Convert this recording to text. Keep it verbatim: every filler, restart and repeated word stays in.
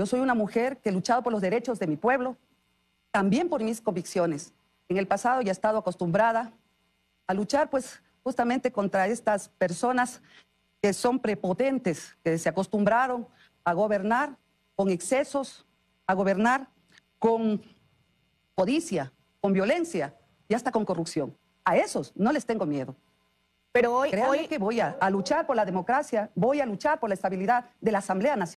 Yo soy una mujer que he luchado por los derechos de mi pueblo, también por mis convicciones. En el pasado ya he estado acostumbrada a luchar, pues, justamente contra estas personas que son prepotentes, que se acostumbraron a gobernar con excesos, a gobernar con codicia, con violencia y hasta con corrupción. A esos no les tengo miedo. Pero hoy, Créanme hoy que voy a, a luchar por la democracia, voy a luchar por la estabilidad de la Asamblea Nacional.